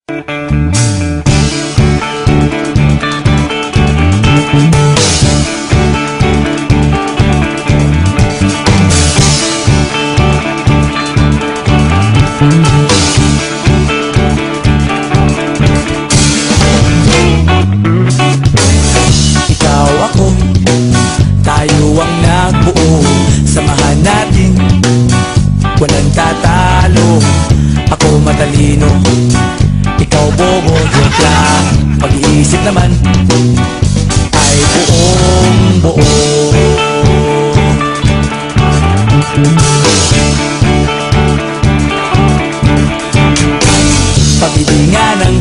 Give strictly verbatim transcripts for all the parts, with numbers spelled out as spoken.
Walang tatalo, ako matalino, ikaw bobo, joke lang. Pag-iisip naman ay buong buo. Pag-ibingan ng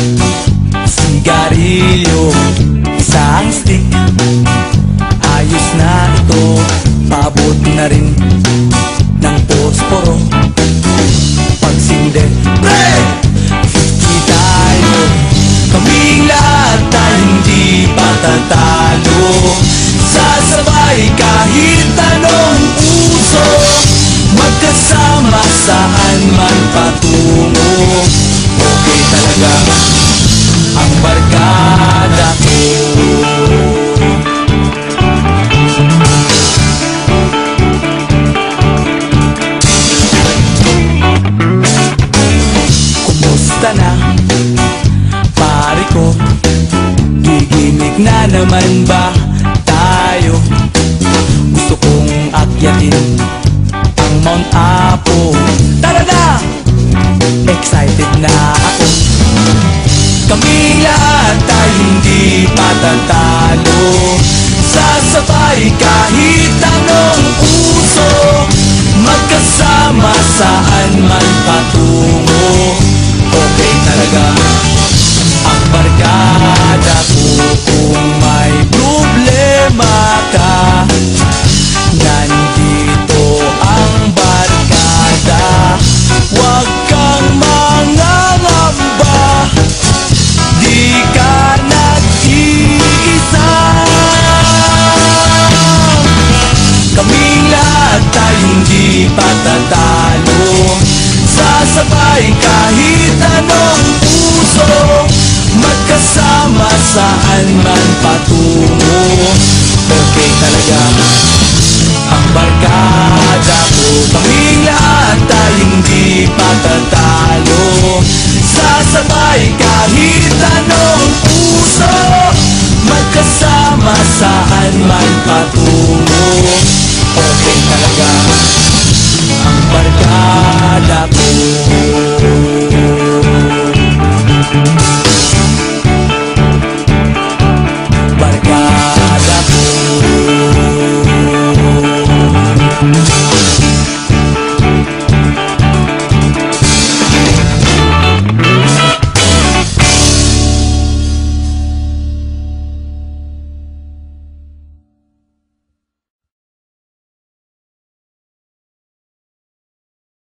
sigarilyo, isang stick, ayos na ito, paabot na rin ng posporo. Pagsinde, pre! fifty tayo, kaming lahat ay hindi patatalo. Sasabay kahit anong uso, magkasama saan man patungo. Okay talaga ang barkada ko. Na, pare ko, gigimik na naman ba tayo? Gusto kong akyatin ang Mount Apo. Tara na! Excited na ako. Kaming lahat ay hindi patatalo. Sasabay kahit anong uso, magkasama saan man patungo. Okay talaga ang barkada ko. Kung may problema ka, nandito ang barkada. Huwag kang mangangamba, di ka nag-iisa. Kaming lahat ay hindi patatalo. Sasabay kahit anong puso, magkasama saan man patungo. Okay talaga ang barkada ko. Kaming lahat ay hindi patatalo. Sasabay kahit anong puso, magkasama saan man patungo. Okay talaga